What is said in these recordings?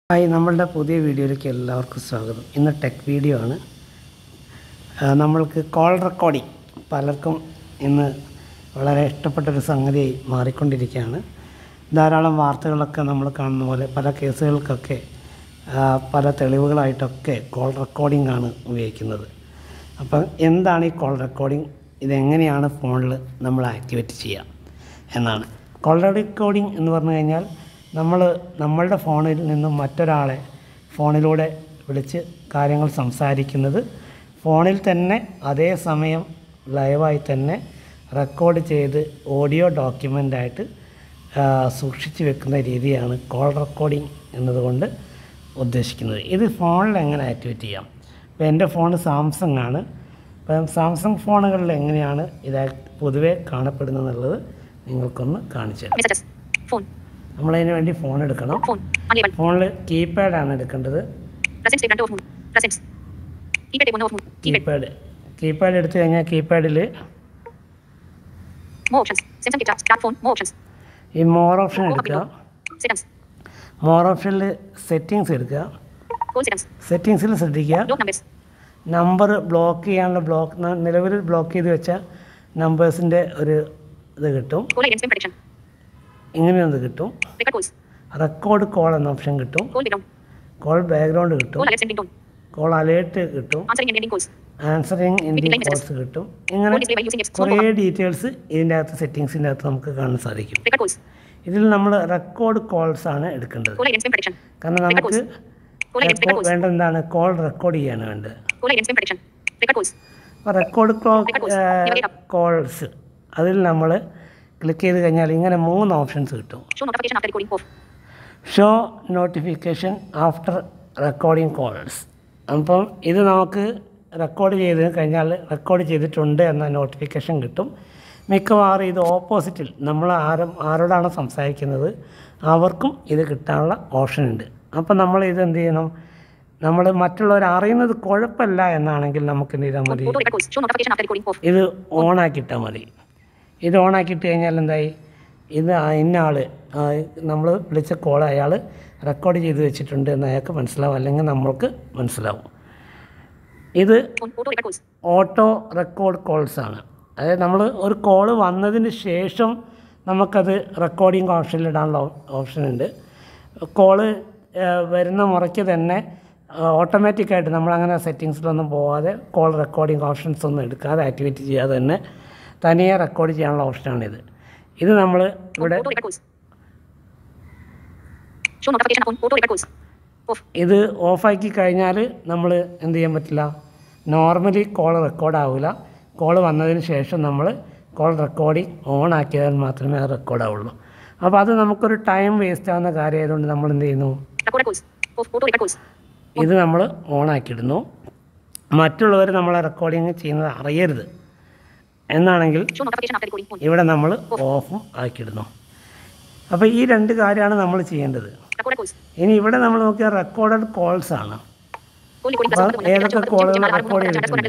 Hi, നമ്മളുടെ പുതിയ വീഡിയോയിലേക്ക് എല്ലാവർക്കും സ്വാഗതം. ഇന്ന് ടെക് വീഡിയോ ആണ്. നമ്മൾക്ക് കോൾ റെക്കോർഡിംഗ് പലർക്കും ഇന്ന് വളരെ ഇഷ്ടപ്പെട്ടൊരു സംഗതിയായി മാറിക്കൊണ്ടിരിക്കുകയാണ്. ധാരാളം വാർത്തകളൊക്കെ നമ്മൾ കാണുന്ന പോലെ പല കേസുകൾക്കൊക്കെ പല തെളിവുകളായിട്ടൊക്കെ കോൾ റെക്കോർഡിംഗ് ആണ് ഉപയോഗിക്കുന്നത്. അപ്പം എന്താണ് ഈ കോൾ റെക്കോർഡിംഗ്, ഇതെങ്ങനെയാണ് ഫോണിൽ നമ്മൾ ആക്ടിവേറ്റ് ചെയ്യുക എന്നാണ്. കോൾ റെക്കോർഡിംഗ് എന്ന് പറഞ്ഞു കഴിഞ്ഞാൽ നമ്മളുടെ ഫോണിൽ നിന്നും മറ്റൊരാളെ ഫോണിലൂടെ വിളിച്ച് കാര്യങ്ങൾ സംസാരിക്കുന്നത് ഫോണിൽ തന്നെ അതേ സമയം ലൈവായി തന്നെ റെക്കോർഡ് ചെയ്ത് ഓഡിയോ ഡോക്യുമെൻ്റായിട്ട് സൂക്ഷിച്ച് വെക്കുന്ന രീതിയാണ് കോൾ റെക്കോർഡിംഗ് എന്നതുകൊണ്ട് ഉദ്ദേശിക്കുന്നത്. ഇത് ഫോണിൽ എങ്ങനെ ആക്ടിവേറ്റ് ചെയ്യാം? ഇപ്പോൾ എൻ്റെ ഫോൺ സാംസങ് ആണ്. അപ്പം സാംസങ് ഫോണുകളിൽ എങ്ങനെയാണ് ഇത് പൊതുവെ കാണപ്പെടുന്നതെന്നുള്ളത് നിങ്ങൾക്കൊന്ന് കാണിച്ചു തരാം. നമ്മളതിന് വേണ്ടി ഫോൺ എടുക്കണം. ഫോണിൽ കീപാഡാണ് എടുക്കേണ്ടത്. കീപാഡ് എടുത്തു കഴിഞ്ഞാൽ കീപാഡിൽ ഈ മോർ ഓപ്ഷൻ എടുക്കുക. മോർ ഓപ്ഷനിൽ സെറ്റിങ്സ് എടുക്കുക. സെറ്റിങ്സിൽ ശ്രദ്ധിക്കുക, നമ്പർ ബ്ലോക്ക് ചെയ്യാനുള്ള നിലവിൽ ബ്ലോക്ക് ചെയ്ത് വെച്ച നമ്പേഴ്സിൻ്റെ ഒരു ഇത് കിട്ടും. ഇങ്ങനെയൊന്ന് കിട്ടും. റെക്കോർഡ് കോൾ എന്ന ഓപ്ഷൻ കിട്ടും. കോൾ ബാക്ക്ഗ്രൗണ്ട് കിട്ടും. കോൾ അലേർട്ട് കിട്ടും. ആൻസറിങ് ഇൻഡിങ് കോൾസ് കിട്ടും. ഇങ്ങനെ കുറേ ഡീറ്റെയിൽസ് ഇതിൻ്റെ അകത്ത് സെറ്റിങ്സിൻ്റെ അകത്ത് നമുക്ക് കാണാൻ സാധിക്കും. ഇതിൽ നമ്മൾ റെക്കോർഡ് കോൾസ് ആണ് എടുക്കേണ്ടത്. കാരണം നമുക്ക് വേണ്ട എന്താണ്, കോൾ റെക്കോർഡ് ചെയ്യാണ് വേണ്ടത്. അപ്പോൾ റെക്കോർഡ് കോൾസ് അതിൽ നമ്മൾ ക്ലിക്ക് ചെയ്ത് കഴിഞ്ഞാൽ ഇങ്ങനെ 3 ഓപ്ഷൻസ് കിട്ടും. Show notification after recording calls. അപ്പം ഇത് നമുക്ക് റെക്കോർഡ് ചെയ്ത് കഴിഞ്ഞാൽ റെക്കോർഡ് ചെയ്തിട്ടുണ്ട് എന്ന നോട്ടിഫിക്കേഷൻ കിട്ടും. മിക്കവാറും ഇത് ഓപ്പോസിറ്റിൽ നമ്മൾ ആരോടാണ് സംസാരിക്കുന്നത് അവർക്കും ഇത് കിട്ടാനുള്ള ഓപ്ഷൻ ഉണ്ട്. അപ്പം നമ്മൾ ഇത് എന്ത് ചെയ്യണം, നമ്മൾ മറ്റുള്ളവർ അറിയുന്നത് കുഴപ്പമില്ല എന്നാണെങ്കിൽ നമുക്ക് എന്ത് ചെയ്താൽ മതി, ഇത് ഓണാക്കിയിട്ടാൽ മതി. ഇത് ഓണാക്കിയിട്ട് കഴിഞ്ഞാൽ എന്തായി, ഇത് ഇന്ന ആൾ നമ്മൾ വിളിച്ച കോൾ അയാൾ റെക്കോർഡ് ചെയ്ത് വെച്ചിട്ടുണ്ട് എന്ന് അയാൾക്ക് മനസ്സിലാവും, അല്ലെങ്കിൽ നമ്മൾക്ക് മനസ്സിലാവും. ഇത് ഓട്ടോ റെക്കോർഡ് കോൾസാണ്. അതായത് നമ്മൾ ഒരു കോള് വന്നതിന് ശേഷം നമുക്കത് റെക്കോർഡിംഗ് ഓപ്ഷനിലിടാനുള്ള ഓപ്ഷൻ ഉണ്ട്. കോള് വരുന്ന മുറയ്ക്ക് തന്നെ ഓട്ടോമാറ്റിക്കായിട്ട് നമ്മളങ്ങനെ സെറ്റിങ്സിലൊന്നും പോകാതെ കോൾ റെക്കോർഡിംഗ് ഓപ്ഷൻസ് ഒന്നും എടുക്കാതെ ആക്ടിവേറ്റ് ചെയ്യാതെ തന്നെ തനിയെ റെക്കോർഡ് ചെയ്യാനുള്ള ഓപ്ഷനാണിത്. ഇത് നമ്മൾ ഇവിടെ ഇത് ഓഫാക്കി കഴിഞ്ഞാൽ നമ്മൾ എന്ത് ചെയ്യാൻ പറ്റില്ല, നോർമലി കോൾ റെക്കോർഡ് ആവില്ല. കോൾ വന്നതിന് ശേഷം നമ്മൾ കോൾ റെക്കോർഡിംഗ് ഓൺ ആക്കിയാൽ മാത്രമേ അത് റെക്കോർഡ് ആവുള്ളൂ. അപ്പോൾ അത് നമുക്കൊരു ടൈം വേസ്റ്റ് ആവുന്ന കാര്യമായതുകൊണ്ട് നമ്മൾ എന്ത് ചെയ്യുന്നു, ഇത് നമ്മൾ ഓണാക്കിയിടുന്നു. മറ്റുള്ളവർ നമ്മളെ റെക്കോർഡിങ് ചെയ്യുന്നത് അറിയരുത് എന്നാണെങ്കിൽ ഇവിടെ നമ്മൾ ഓഫും ആക്കിയിടുന്നു. അപ്പോൾ ഈ 2 കാര്യമാണ് നമ്മൾ ചെയ്യേണ്ടത്. ഇനി ഇവിടെ നമ്മൾ നോക്കിയാൽ റെക്കോർഡഡ് കോൾസ് ആണ്. ഏതൊക്കെ കോളുകൾ റെക്കോർഡ് ചെയ്തിട്ടുണ്ട്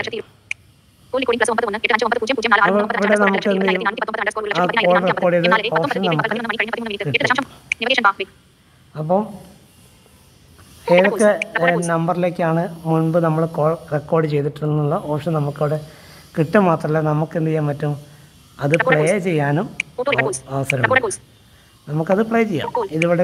ഇവിടെ നമുക്ക് എന്ത് ചെയ്യും, ആ കോൾ റെക്കോർഡ് ചെയ്ത് ഓപ്ഷൻ നമുക്ക്. അപ്പം ഏതൊക്കെ നമ്പറിലേക്കാണ് മുൻപ് നമ്മൾ കോൾ റെക്കോർഡ് ചെയ്തിട്ടുള്ള ഓപ്ഷൻ നമുക്കവിടെ കിട്ടുക മാത്രമല്ല നമുക്ക് എന്ത് ചെയ്യാൻ പറ്റും, അത് പ്ലേ ചെയ്യാനും അവസരമുണ്ട്. നമുക്കത് പ്ലേ ചെയ്യാം. ഇതിവിടെ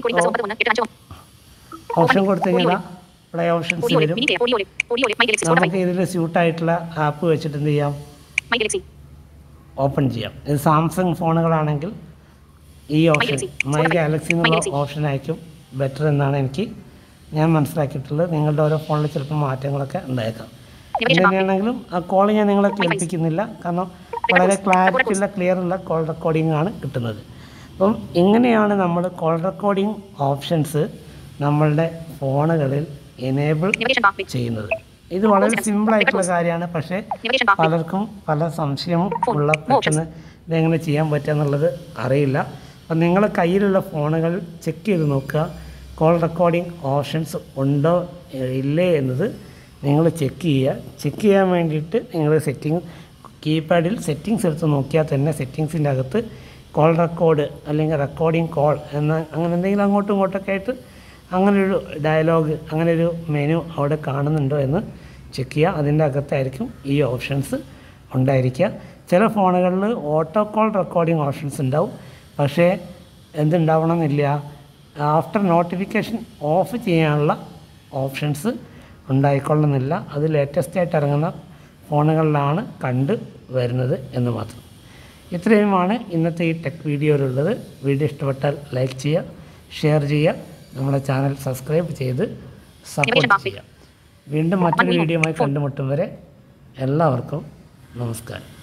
ഓപ്ഷൻ കൊടുത്തു കഴിഞ്ഞാൽ പ്ലേ ഓപ്ഷൻസ് വരും. നമുക്ക് ഇതിൽ സ്യൂട്ടായിട്ടുള്ള ആപ്പ് വെച്ചിട്ട് എന്ത് ചെയ്യാം, ഓപ്പൺ ചെയ്യാം. ഇത് സാംസങ് ഫോണുകളാണെങ്കിൽ ഈ ഓപ്ഷൻ മൈ ഗാലക്സി എന്നുള്ള ഓപ്ഷൻ ആയിരിക്കും ബെറ്റർ എന്നാണ് ഞാൻ മനസ്സിലാക്കിയിട്ടുള്ളത്. നിങ്ങളുടെ ഓരോ ഫോണിൽ ചിലപ്പോൾ മാറ്റങ്ങളൊക്കെ ഉണ്ടായേക്കാം. എങ്ങനെയാണെങ്കിലും ആ കോൾ ഞാൻ നിങ്ങളെ കേൾപ്പിക്കുന്നില്ല, കാരണം വളരെ ക്ലാരിറ്റി ഉള്ള ക്ലിയർ ഉള്ള കോൾ റെക്കോർഡിംഗ് ആണ് കിട്ടുന്നത്. അപ്പം ഇങ്ങനെയാണ് നമ്മൾ കോൾ റെക്കോർഡിംഗ് ഓപ്ഷൻസ് നമ്മളുടെ ഫോണുകളിൽ എനേബിൾ ചെയ്യുന്നത്. ഇത് വളരെ സിമ്പിളായിട്ടുള്ള കാര്യമാണ്, പക്ഷേ പലർക്കും പല സംശയവും ഉള്ള പെട്ടെന്ന് ഇതെങ്ങനെ ചെയ്യാൻ പറ്റുക എന്നുള്ളത് അറിയില്ല. അപ്പം നിങ്ങളുടെ കയ്യിലുള്ള ഫോണുകൾ ചെക്ക് ചെയ്ത് നോക്കുക, കോൾ റെക്കോർഡിംഗ് ഓപ്ഷൻസ് ഉണ്ടോ ഇല്ലേ എന്നത് നിങ്ങൾ ചെക്ക് ചെയ്യുക. ചെക്ക് ചെയ്യാൻ വേണ്ടിയിട്ട് നിങ്ങൾ കീപാഡിൽ സെറ്റിങ്സ് എടുത്ത് നോക്കിയാൽ തന്നെ സെറ്റിങ്സിൻ്റെ അകത്ത് കോൾ റെക്കോർഡ് അല്ലെങ്കിൽ റെക്കോർഡിംഗ് കോൾ അങ്ങനെ എന്തെങ്കിലും അങ്ങോട്ടും ഇങ്ങോട്ടൊക്കെ ആയിട്ട് അങ്ങനൊരു ഡയലോഗ്, അങ്ങനൊരു മെനു അവിടെ കാണുന്നുണ്ടോ എന്ന് ചെക്ക് ചെയ്യുക. അതിൻ്റെ അകത്തായിരിക്കും ഈ ഓപ്ഷൻസ് ഉണ്ടായിരിക്കുക. ചില ഫോണുകളിൽ ഓട്ടോ കോൾ റെക്കോർഡിംഗ് ഓപ്ഷൻസ് ഉണ്ടാവും. പക്ഷേ എന്തുണ്ടാവണമെന്നില്ല, ആഫ്റ്റർ നോട്ടിഫിക്കേഷൻ ഓഫ് ചെയ്യാനുള്ള ഓപ്ഷൻസ് ഉണ്ടായിക്കൊള്ളുന്നില്ല. അത് ലേറ്റസ്റ്റ് ആയിട്ട് ഇറങ്ങുന്ന ഫോണുകളിലാണ് കണ്ടു വരുന്നത് എന്ന് മാത്രം. ഇത്രയുമാണ് ഇന്നത്തെ ഈ ടെക് വീഡിയോയിലുള്ളത്. വീഡിയോ ഇഷ്ടപ്പെട്ടാൽ ലൈക്ക് ചെയ്യുക, ഷെയർ ചെയ്യുക, നമ്മുടെ ചാനൽ സബ്സ്ക്രൈബ് ചെയ്ത് സപ്പോർട്ട് ചെയ്യുക. വീണ്ടും മറ്റൊരു വീഡിയോയുമായി കണ്ടുമുട്ടും വരെ എല്ലാവർക്കും നമസ്കാരം.